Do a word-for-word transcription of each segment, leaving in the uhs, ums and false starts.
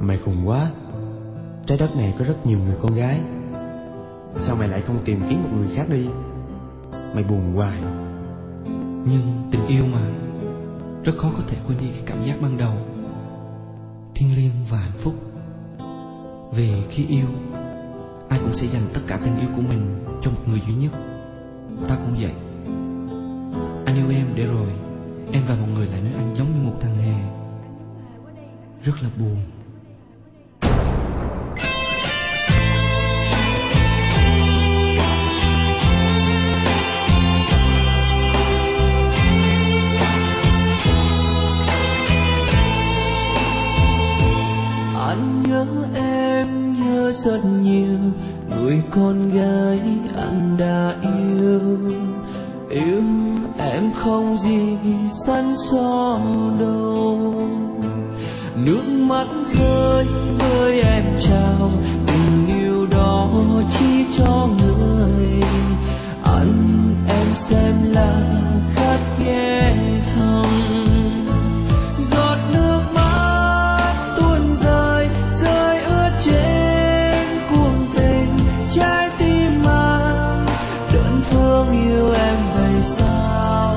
Mày khùng quá. Trái đất này có rất nhiều người con gái, sao mày lại không tìm kiếm một người khác đi? Mày buồn hoài. Nhưng tình yêu mà, rất khó có thể quên đi cái cảm giác ban đầu thiêng liêng và hạnh phúc. Vì khi yêu, ai cũng sẽ dành tất cả tình yêu của mình cho một người duy nhất. Ta cũng vậy. Anh yêu em để rồi em và mọi người lại nói anh giống như một thằng hề. Rất là buồn. Anh nhớ em, nhớ rất nhiều người con gái anh đã yêu. Yêu em không gì săn so đâu. Nước mắt rơi với em trao tình yêu đó chỉ cho người anh em xem là khát ghé thầm. Giọt nước mắt tuôn rơi rơi ướt trên cuồng tình trái tim mà đơn phương yêu em vậy sao?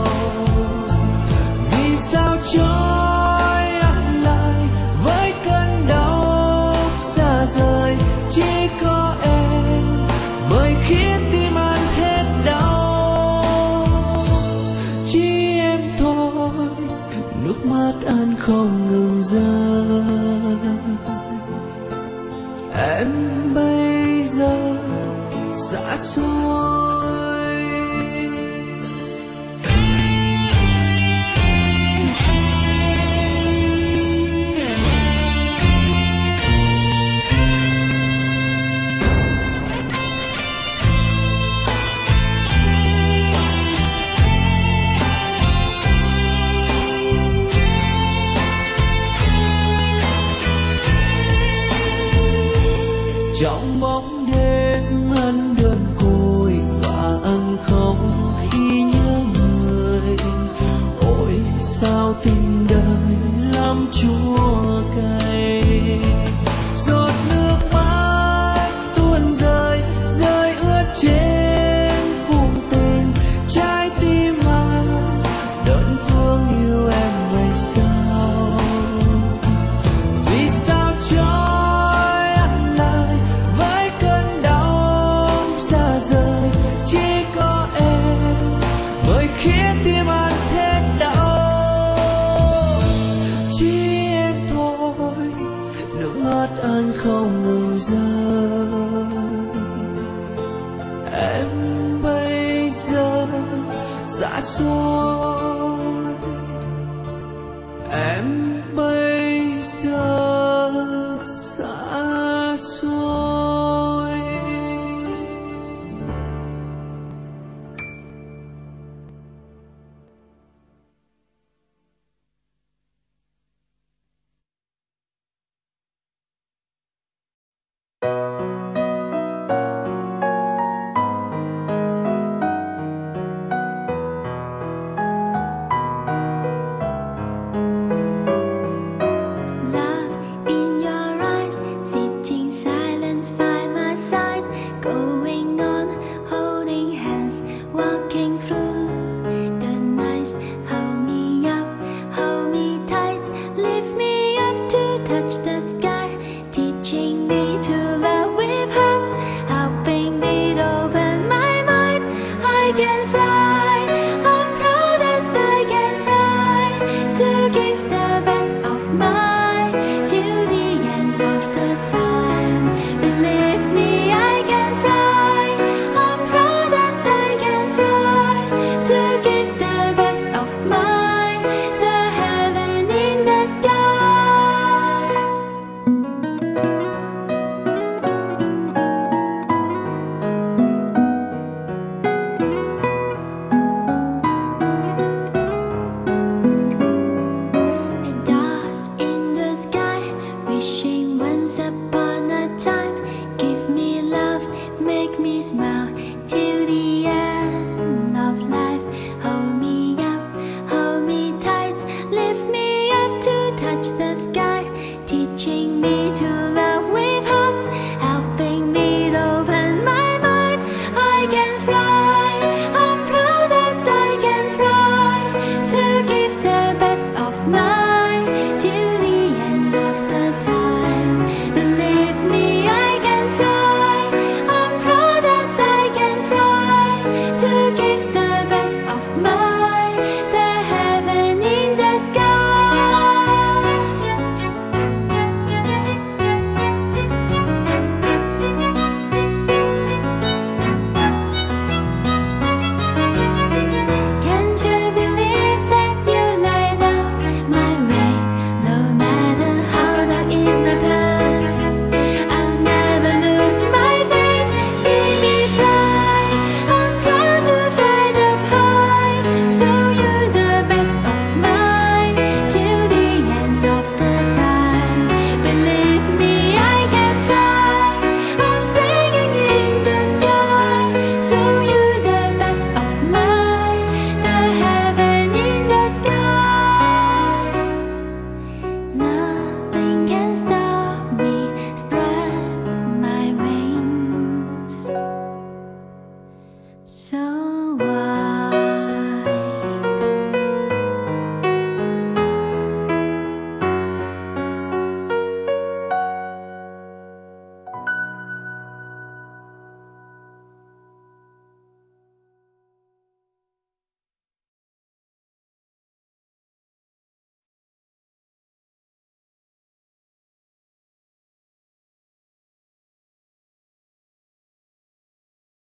Vì sao trói anh lại với cơn đau xa rời? Chỉ có em mới khiến tim anh hết đau. Chỉ em thôi, nước mắt anh không ngừng rơi. Em bây giờ xa xôi. Trong bóng đêm anh đơn côi và anh khóc khi nhớ người. Ôi sao tình đời lắm chua cay. Giọt nước mắt tuôn rơi rơi ướt trên cuồng tình trái tim anh đơn phương yêu em vậy sao? Vì sao cho khiến tim anh hết đau. Chỉ em thôi, nước mắt anh không ngừng rơi. Em bây giờ xa xôi. Em bây giờ xa xôi. Touch the sky, teaching me